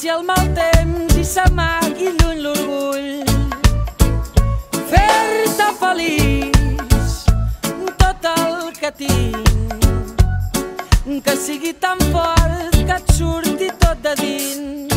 passi el mal temps i s'amagui lluny l'orgull. Fer-te feliç tot el que tinc, que sigui tan fort que et surti tot de dins.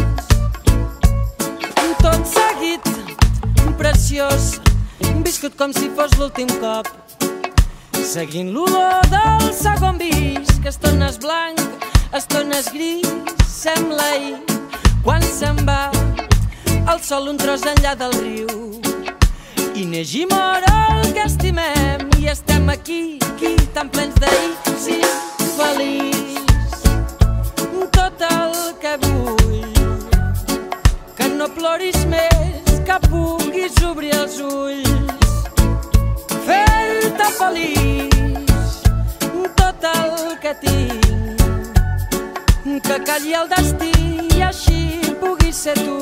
Tot seguit, preciós, viscut com si fos l'últim cop, seguint l'olor del segon vis, que estones blanc, estones gris, sembla ahir, quan se'n va el sol un tros enllà del riu. I neix i mor el que estimem, i estem aquí, tan plens d'ahir, sí, feliç. Tot el que vull, que no ploris més, que puguis obrir els ulls. Fer-te feliç, tot el que tinc, que calli el destí i així puguis ser tu.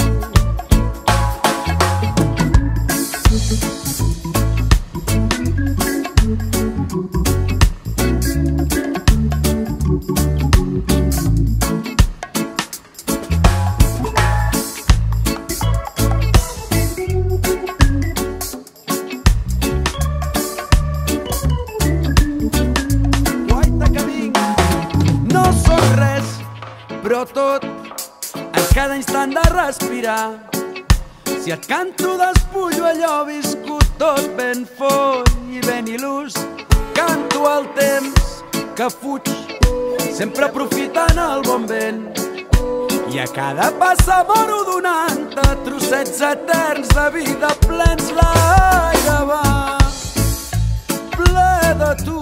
Però tot, en cada instant de respirar, si et canto despullo allò viscut tot ben foll i ben il·lús. Canto el temps que fuig, sempre aprofitant el bon vent, i a cada passa moro donant-te trossets eterns de vida plens. L'aire va ple de tu,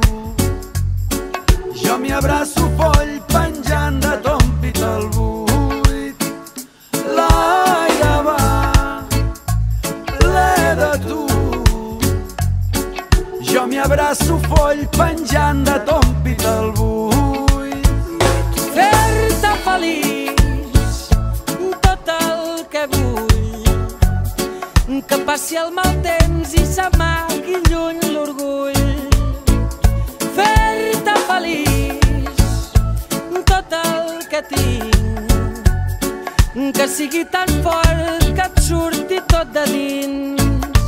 jo m'hi abraço foll penjant de ton pit al buit. L'aire va ple de tu, jo m'hi abraço foll penjant de ton pit al buit. Fer-te feliç, tot el que vull, que passi el mal temps i s'amagui lluny l'orgull. Fer-te feliç, tot el que tinc, que sigui tan fort que et surti tot de dins.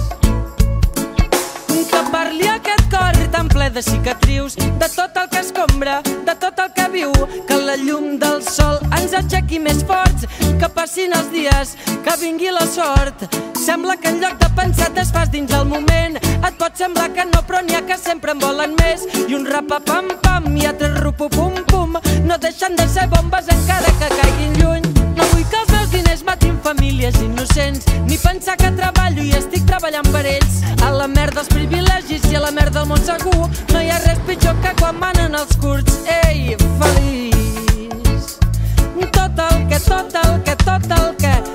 Que parli aquest cor tan ple de cicatrius, de tot el que escombra, de tot el que viu, que la llum del sol ens aixequi més forts, que passin els dies, que vingui la sort. Sembla que en lloc de pensar et desfas dins el moment, et pot semblar que no, però n'hi ha que sempre en volen més, i un rapapam-pam i altres rupupum-pum no deixen de ser bombes encara que caiguin lluny. No vull que els meus diners matin famílies innocents, ni pensar que treballo i estic treballant per ells. A la merda els privilegis i a la merda el món segur, no hi ha res pitjor que quan manen els curts. Ei, feliç, tot el que